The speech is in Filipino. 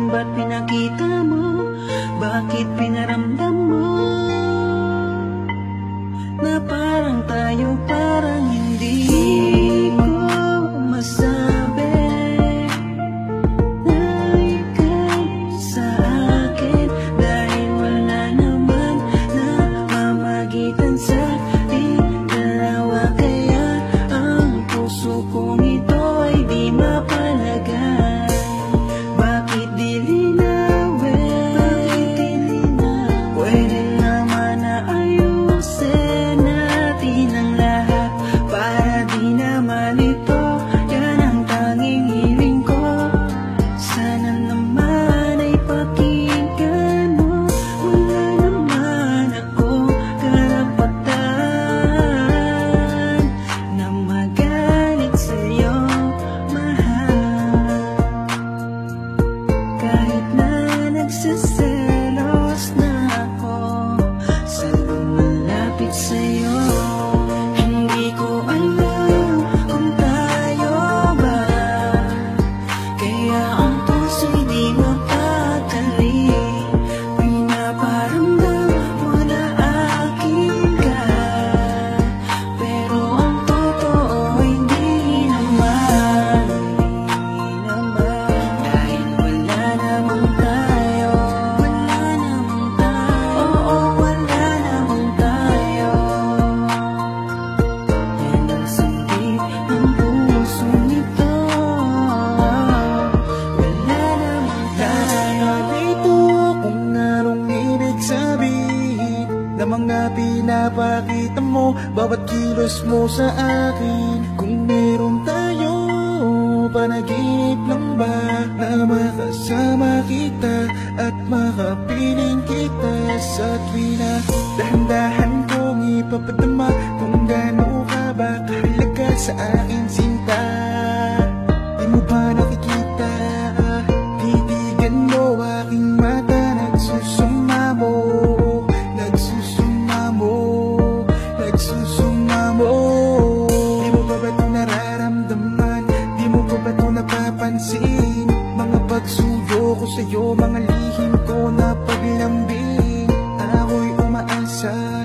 ba't pinakita mo? Bakit pinaramdam mo? Na parang tayo, parang hindi ko masabi na ikaw sa akin, dahil wala naman na mamagitan sa ating dalawa. Kaya ang puso kong ito ay di mapalagay. Bakit di linawin? Pwede naman na ayusin natin ang lahat para di naman ito. Yan ang tanging hiling ko. Sana naman ay pakinggan mo. Wala naman akong karapatan na magalit sa'yo, mahal. Kahit na nagsiselos na ako sa lumalapit sa'yo, hindi ko alam kung tayo ba. Kaya ang puso'y di mapakali. Pinaparamdam mo na akin ka, pero ang totoo hindi naman. Dahil wala namang tayo. Oo, wala namang tayo. Yan ang sundin ng puso nito. Wala namang tayo. Ito kung anong ibig sabihin na mga pinapakita mo, bawat kilos mo sa akin. Kung meron tayo, panaginip lang ba na makasama kita at makapiling kita sa tuwina? Dahan-dahan kong ipapadama kung gaano ka ba kahalaga sa akin, sinta. Di mo ba nakikita? Titigan mo aking mata, nagsusumamo, nagsusumamo, nagsusumamo. Di mo ba ito nararamdaman? Di mo ba ito napapansin? Mga pagsuyo ko sa'yo, mga lihim ko na paglambing. Ako'y umaasa